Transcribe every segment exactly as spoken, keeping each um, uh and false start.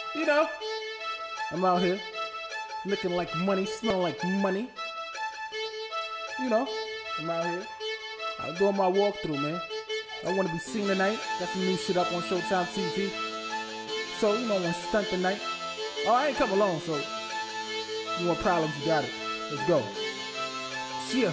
You know, I'm out here looking like money, smelling like money. You know, I'm out here. I'm doing my walkthrough, man. I want to be seen tonight. Got some new shit up on Showtime T V. So, you know, I want to stunt tonight. Oh, I ain't come alone, so you want problems, you got it. Let's go. Yeah.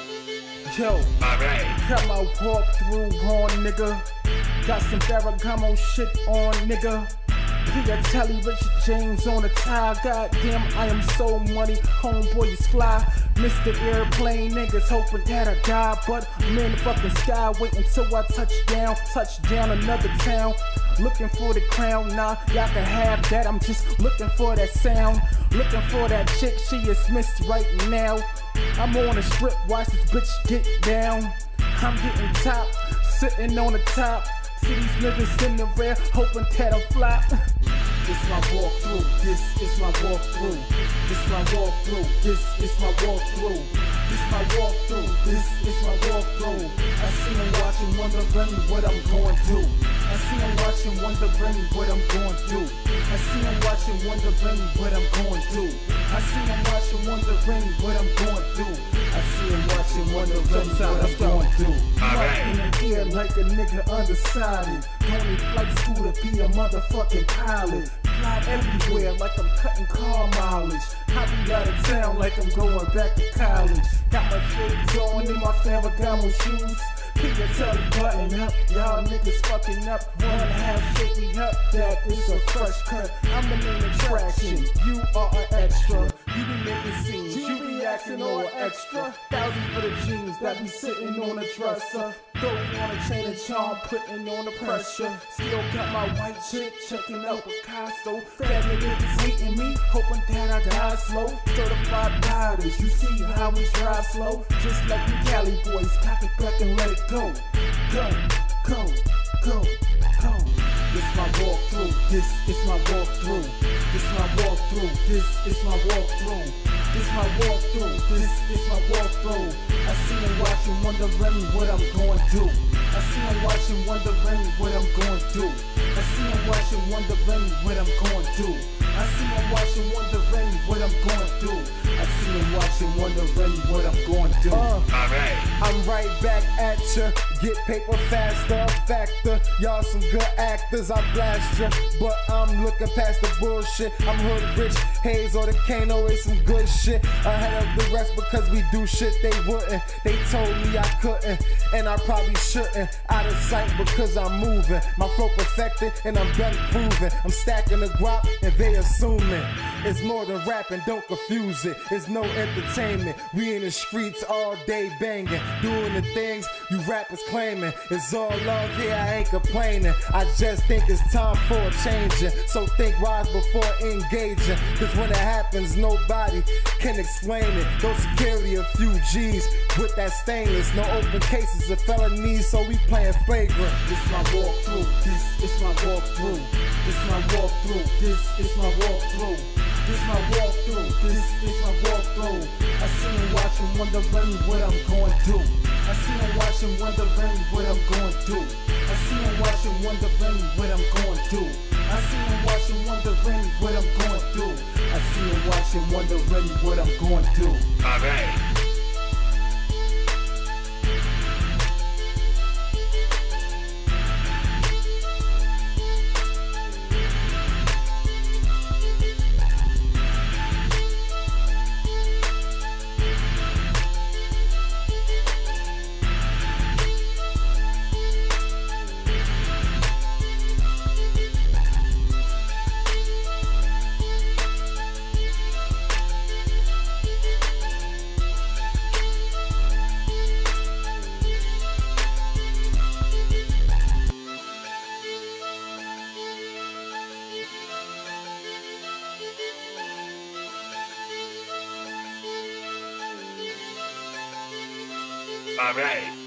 Yo, Alright. got my walkthrough on, nigga. Got some Ferragamo shit on, nigga. Piatelli, Richard James on the tie. Goddamn, I am so money. Homeboy is fly. Mister Airplane, niggas hoping that I die, but I'm in the fucking sky. Wait until I touch down. Touch down another town. Looking for the crown. Nah, y'all can have that. I'm just looking for that sound. Looking for that chick. She is missed right now. I'm on a strip. Watch this bitch get down. I'm getting top. Sitting on the top. See these niggas in the rear, hoping that I flop. This my walkthrough, this is my walkthrough. This my walkthrough, this is my walkthrough. This my walkthrough, this is my walkthrough. I see them watching, wondering what I'm going to do. I see them watching, wondering what I'm going to do. I see them watching, wondering what I'm going to do. I see them watching, wondering what I'm going to do. I see them watching, wondering what I'm going to do. Right in the ear like a nigga undecided. Going flight school to be a motherfucking pilot. Fly everywhere like I'm cutting car mileage. I be out of town like I'm going back to college. Got my shades on in my Ferragamo shoes. Piatelli button up, y'all niggas fucking up. One and a half shake me up, that is a fresh cut. I'm the main attraction, you are an extra. You be making scenes, you be acting all extra. Thousands for the jeans that be sitting on a dresser. Throw on a chain of charm, putting on the pressure. Still got my white chick checking out Picasso. Faggot niggas hating me, hoping that I die slow. Certified riders, you see how we drive slow. Just like you Cali boys, cock it back and let it go. Go, go, go, go. This my walkthrough, this is my walkthrough. This my walkthrough, this is my walkthrough. This my walkthrough, this is my walkthrough. I see them watching, wondering what I'm going to do. I see them watching, wondering what I'm going to do. I see them watching, wondering what I'm going to do. I see them watching, wondering what I'm going to do. I see them watching, wondering what I'm going to do. Uh, Alright. I'm right back at ya. Get paper faster, factor. Y'all some good actors, I blast ya. But I'm looking past the bullshit. I'm hood rich, Haze or the Kano is some good shit. Ahead of the rest because we do shit they wouldn't. They told me I couldn't, and I probably shouldn't. Out of sight because I'm moving. My flow perfected and I'm done proving. I'm stacking the guap and they assuming it's more than rapping, don't confuse it. It's no entertainment. We in the streets all day banging, doing the things you rappers claiming. It's all love here, I ain't complaining. I just think it's time for a changing. So think wise before engaging, cause when it happens nobody can explain it. Go security a few G's with that stainless. No open cases of felonies, so we playing flagrant. This my walkthrough, this is my walkthrough. This my walkthrough, this is my walkthrough. This my walkthrough, this is my walkthrough. I see them watching, wondering what I'm going to do. I see them watching, wondering what I'm going to do. I see them watching, wondering what I'm going to do. I see them watching, wondering what I'm going to do. I see them watching, wondering what I'm going to do. Alright. Alright.